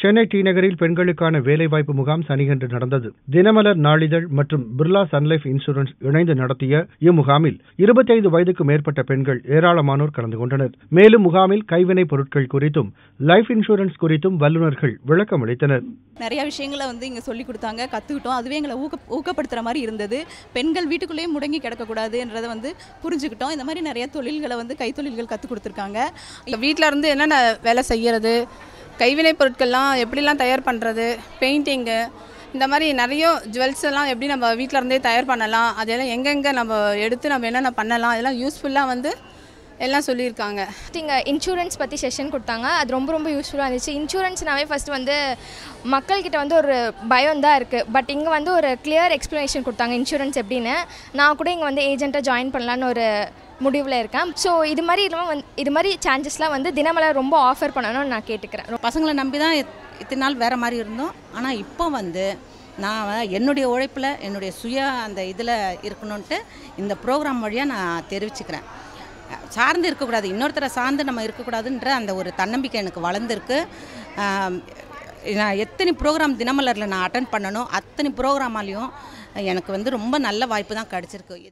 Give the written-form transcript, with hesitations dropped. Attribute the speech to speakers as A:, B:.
A: Chennai D நகரில் பெண்களுக்கான வேலைவாய்ப்பு முகாம் சனியன்று நடந்தது. தினமலர் நாளிதழ் மற்றும் பிர்லா சன்லைஃப் இன்சூரன்ஸ் இணைந்து நடத்திய இம்முகாமில் 25 வயதுக்கு மேற்பட்ட பெண்கள் ஏராளமானோர் கலந்து கொண்டனர். மேலும் முகாமில் கைவினைப் பொருட்கள் குறித்தும் லைஃப் இன்சூரன்ஸ் குறித்தும் வல்லுநர்கள் விளக்கம் அளித்தனர்.
B: நிறைய விஷயங்களை இங்கே சொல்லி கொடுத்தாங்க, கற்றுக்கிட்டோம். அதுவே எங்களை ஊக்கப்படுத்துகிற மாதிரி இருந்தது. பெண்கள் வீட்டுக்குள்ளேயே முடங்கி கிடக்கக்கூடாதுன்றதை புரிஞ்சுக்கிட்டோம். இந்த மாதிரி நிறைய தொழில்களை கைத்தொழில்கள் கற்றுக் கொடுத்துருக்காங்க.
C: வீட்டில் இருந்து என்னென்ன வேலை செய்கிறது, கைவினைப் பொருட்கள்லாம் எப்படிலாம் தயார் பண்ணுறது, பெயிண்டிங்கு, இந்த மாதிரி நிறைய ஜுவல்ஸ் எல்லாம் எப்படி நம்ம வீட்டில் இருந்தே தயார் பண்ணலாம், அதெல்லாம் எங்கெங்கே நம்ம எடுத்து நம்ம என்னென்ன பண்ணலாம், அதெல்லாம் யூஸ்ஃபுல்லாக எல்லாம் சொல்லியிருக்காங்க.
D: இங்கே இன்சூரன்ஸ் பற்றி செஷன் கொடுத்தாங்க. அது ரொம்ப யூஸ்ஃபுல்லாக இருந்துச்சு. இன்சூரன்ஸ்னாவே ஃபஸ்ட்டு மக்கள்கிட்ட ஒரு பயம் தான் இருக்குது. பட் இங்கே ஒரு கிளியர் எக்ஸ்ப்ளனேஷன் கொடுத்தாங்க இன்சூரன்ஸ் எப்படின்னு. நான் கூட இங்கே ஏஜென்ட்டாக ஜாயின் பண்ணலான்னு ஒரு முடிவில் இருக்கேன். ஸோ இது மாதிரி சான்சஸ்லாம் தினமலர் ரொம்ப ஆஃபர் பண்ணணும்னு நான் கேட்டுக்கிறேன்.
E: பசங்களை நம்பி தான் இத்தனை நாள் வேறு மாதிரி இருந்தோம். ஆனால் இப்போ நான் என்னுடைய உழைப்பில் என்னுடைய அந்த இதில் இருக்கணுன்ட்டு இந்த ப்ரோக்ராம் வழியாக நான் தெரிவிச்சுக்கிறேன். சார்ந்து இருக்கக்கூடாது, இன்னொருத்தரை சார்ந்து நம்ம இருக்கக்கூடாதுன்ற அந்த ஒரு தன்னம்பிக்கை எனக்கு வளர்ந்துருக்கு. நான் எத்தனை ப்ரோக்ராம் தினமலரில் நான் அட்டென்ட் பண்ணணும், அத்தனை ப்ரோக்ராமாலையும் எனக்கு ரொம்ப நல்ல வாய்ப்பு தான் கிடச்சிருக்கு.